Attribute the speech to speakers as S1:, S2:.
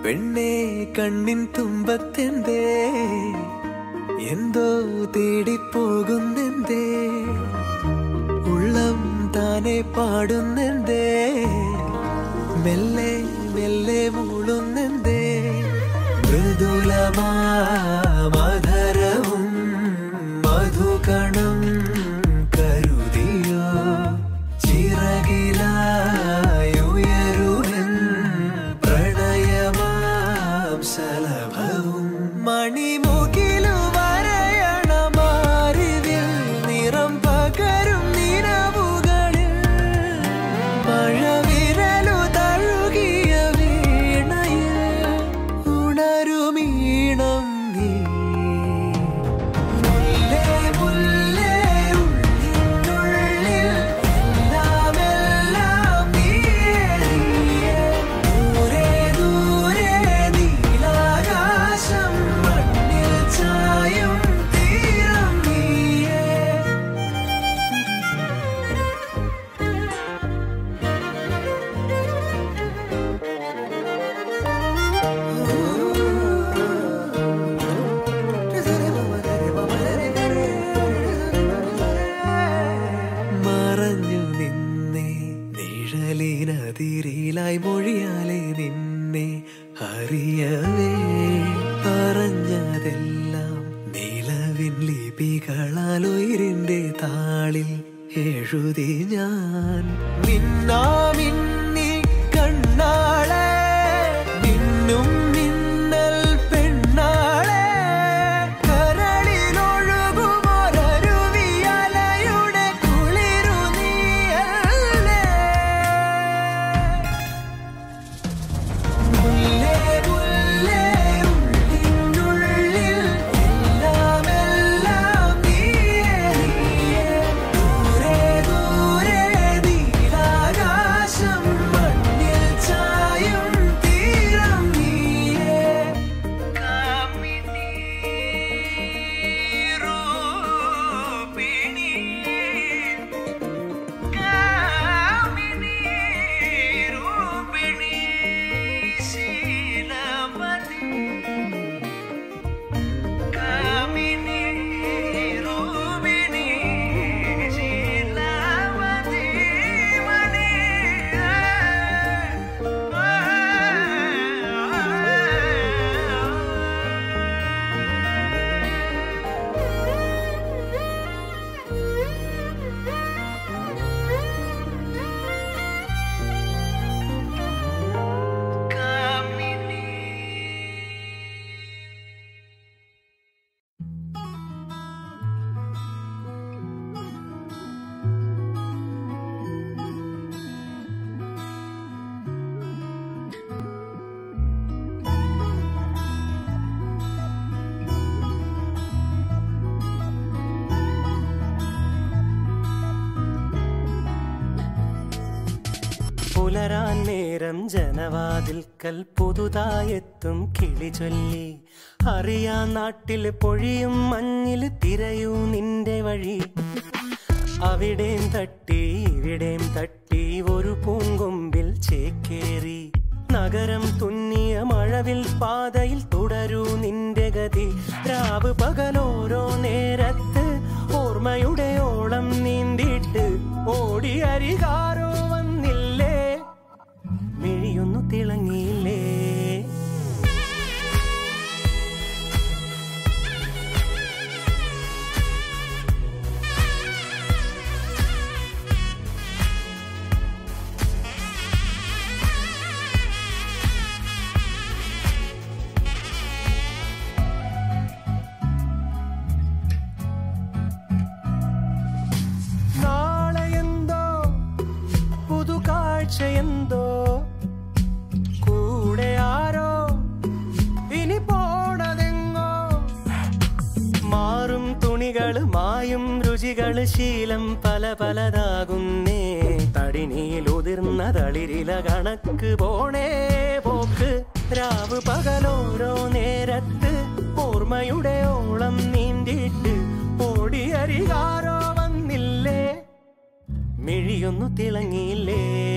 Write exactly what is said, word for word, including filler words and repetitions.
S1: പെണ്ണേ കണ്ണിൻ തുമ്പത്തെന്തേ എന്തോ തേടിപ്പോകുന്നെന്തേ ഉള്ളം താനെ പാടുന്നെന്തേ മെല്ലെ മെല്ലെ മൂളുന്നെന്തേ മൃദുലമാ മധുരവും മധുകണം കരുതിയോ ചിറകിലായുയരുവൻ പ്രണയമാം സലഭവും മണിമുകിലു വരയണമാരിതിൽ നിറം പകരും നിലവുകളിൽ മഴവിരലു തഴുകിയ വീണയിൽ ഉണരുമീണം നീ മുല്ലേ മുല്ലേ ഉള്ളിനുള്ളിൽ എല്ലാം എല്ലാം നീയേ നീയേ ദൂരെ ദൂരെ നീലാകാശം മണ്ണിൽ ചായും തീരം നീയേ മറഞ്ഞു നിന്നെ നിഴലിനതിരിലായി മൊഴിയാലെ നിന്നെ അറിയവേ പറഞ്ഞതെല്ലാം നിലവിൻ ലിപികളാൽ ഉയിരിന്റെ താളിൽ എഴുതി ഞാൻ മിന്നാമിന്നി കണ്ണാളെ മിന്നും മിന്നൽ പെണ്ണാളെ കരളിലൊഴുകുമൊരരുവിയലയുടെ കുളിരു നീയല്ലേ മുല്ലേ മുല്ലേ ഉള്ളിനുള്ളിൽ എല്ലാം എല്ലാം നീയേ നീയേ ദൂരെ ദൂരെ നീലാകാശം മണ്ണിൽ ചായും തീരം നീയേ കാമിനി രൂപിണി കാമിനി രൂപിണി ശീലവതി കാമിനി രൂപിണി ശീലവതി മണി കാമിനി
S2: പുലരാൻ നേരം ജനവാതിൽക്കൽ പുതുതായെത്തും കിളി ചൊല്ലി അറിയാ നാട്ടിൽ പൊഴിയും മഞ്ഞിൽ തിരയൂ നിന്റെ വഴി അവിടേം തട്ടി ഇവിടേം തട്ടി ഒരു പൂങ്കൊമ്പിൽ ചേക്കേറി നഗരം തുന്നിയ മഴവിൽ പാതയിൽ തുടരൂ നിന്റെ ഗതി രാവ് പകലോരോ നേരത്ത് ഓർമ്മയുടെ ഓളം നീന്തിയിട്ട് ഓടി അരികാരോ വന്നില്ലേ മിഴിയൊന്നു തിളങ്ങിയില്ലേ നാളെയെന്തോ പുതുകാഴ്ചയെന്തോ കൂടെ ആരോ ഇനി പോണതെങ്ങോ മാറും തുണികള് മായും രുചികള് ശീലം പല പലതാകുന്നേ തടിനിയിൽ ഉതിർന്ന തളിരില കണക്ക് പോണേ പോക്ക് രാവ് പകലോരോ നേരത്ത് ഓർമ്മയുടെ ഓളം നീന്തിയിട്ട് ഓടിയരികാരോ വന്നില്ലേ മിഴിയൊന്നു തിളങ്ങിയില്ലേ